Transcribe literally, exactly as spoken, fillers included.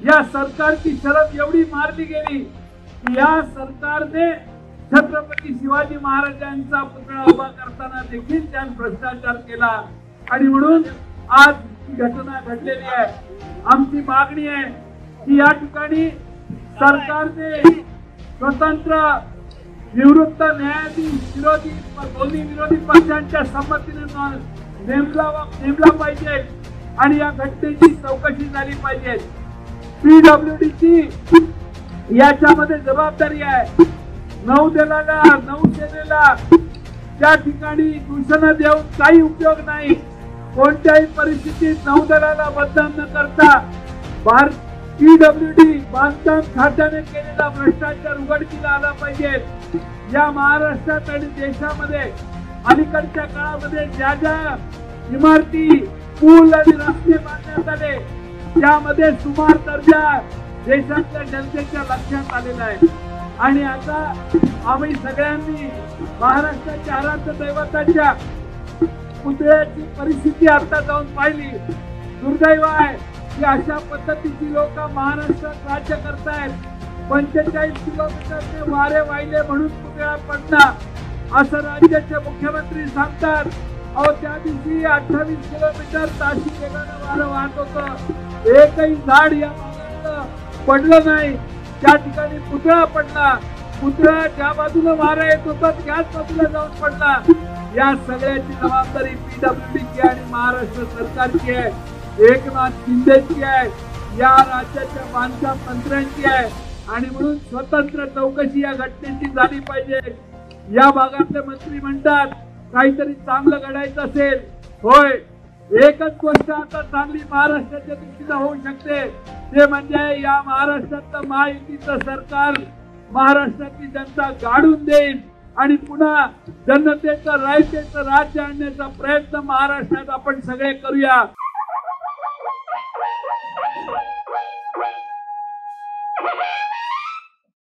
या सरकारची शरद एवढी मारली गेली की या सरकारने छत्रपती शिवाजी महाराजांचा पुतळा उभा करताना देखील त्याने भ्रष्टाचार केला आणि म्हणून आज ही घटना घडलेली आहे। आमची मागणी आहे की या ठिकाणी सरकारने स्वतंत्र निवृत्त न्यायाधीश विरोधी दोन्ही विरोधी पक्षांच्या संमतीने नेमला नेमला पाहिजे आणि या घटनेची चौकशी झाली पाहिजे। पीडब्ल्यूडी ची याच्यामध्ये जबाबदारी आहे। नौदलाला नौसेनेला त्या ठिकाणी दूषण देऊन काही उपयोग नाही। कोणत्याही परिस्थितीत नौदलाला बदनाम न करता भारत पीडब्ल्यूडी बांधकाम खात्याने केलेला भ्रष्टाचार उघडकीला आला पाहिजे। या महाराष्ट्रात आणि देशामध्ये अलीकडच्या काळामध्ये ज्या ज्या इमारती पूल आणि रस्ते बांधण्यात आले त्यामध्ये सुमार दर्जा देशातल्या जनतेच्या लक्षात आलेला आहे आणि आता आम्ही सगळ्यांनी महाराष्ट्राच्या आराध्य दैवताच्या पुतळ्याची परिस्थिती आता जाऊन पाहिली। दुर्दैव आहे की अशा पद्धतीची लोक महाराष्ट्रात राज्य करतायत। पंचेचाळीस किलोमीटरचे वारे वाहिले म्हणून पुतळा पडला असं राज्याचे मुख्यमंत्री सांगतात। अहो त्या दिवशी अठ्ठावीस किलोमीटर ताशी वेगानं वारं वाहत होतं, एकही झाड या भागात पडलं नाही। त्या ठिकाणी पुतळा पडला, पुतळा ज्या बाजूला वारा येत होता त्याच बाजूला जाऊन पडला। या सगळ्याची जबाबदारी पीडब्ल्यूडीची आणि महाराष्ट्र सरकारची आहे, एकनाथ शिंदेची आहे, या राज्याच्या बांधकाम मंत्र्यांची आहे आणि म्हणून स्वतंत्र चौकशी या घटनेची झाली पाहिजे। या भागातले मंत्री म्हणतात काहीतरी चांगलं घडायचं असेल, होय एकच गोष्ट आता चांगली महाराष्ट्राच्या दृष्टीने होऊ शकते ते म्हणजे या महाराष्ट्रातलं महायुतीचं सरकार महाराष्ट्रातली जनता गाडून देईल आणि पुन्हा जनतेचं रायतेचं राज्य आणण्याचा प्रयत्न महाराष्ट्रात आपण सगळे करूया।